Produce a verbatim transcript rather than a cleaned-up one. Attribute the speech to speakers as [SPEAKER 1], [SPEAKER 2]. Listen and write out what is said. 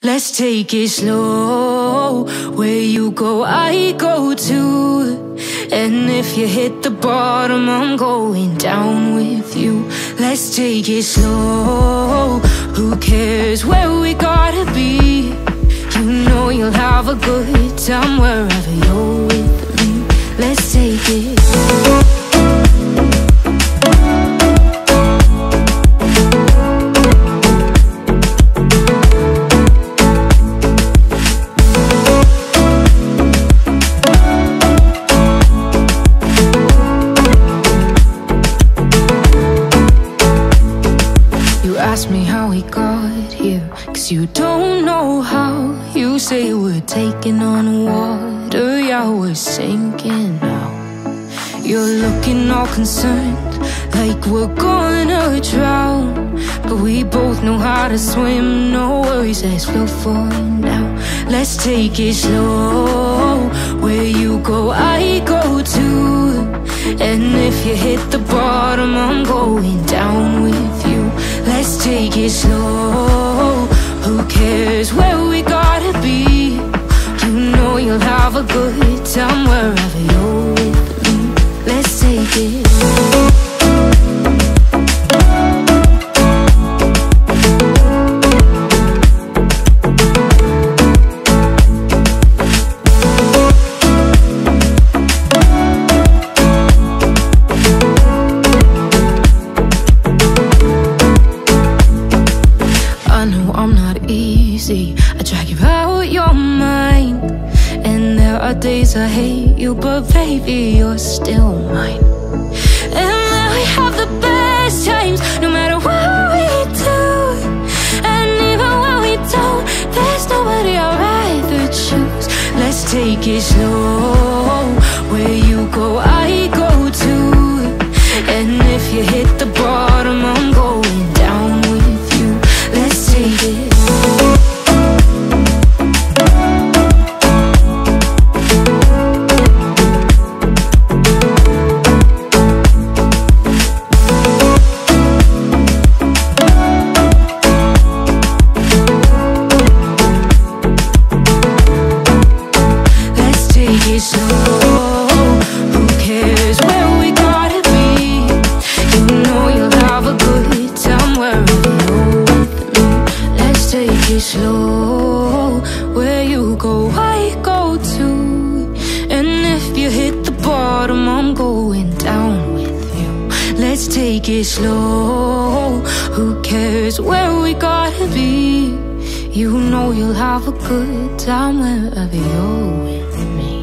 [SPEAKER 1] Let's take it slow. Where you go, I go too. And if you hit the bottom, I'm going down with you. Let's take it slow. Who cares where we gotta be? You know you'll have a good time wherever you're with me. Let's take it slow. Ask me how we got here, cause you don't know how. You say we're taking on water, yeah, we're sinking now. You're looking all concerned, like we're gonna drown. But we both know how to swim, no worries, let's flow for now. Let's take it slow. Where you go, I go too. And if you hit the bottom, I'm going down with you. Let's take it slow. Who cares where we gotta be? You know you'll have a good time wherever you're with me. Let's take it slow. I drag you out your mind, and there are days I hate you, but baby, you're still mine. And then we have the best times, no matter what we do. And even when we don't, there's nobody I'd rather choose. Let's take it slow. Where you go, I go too. And if you hit the bottom, I'm going down with you. Let's take it slow. Slow, where you go, I go too. And if you hit the bottom, I'm going down with you. Let's take it slow. Who cares where we gotta be? You know you'll have a good time wherever you're with me.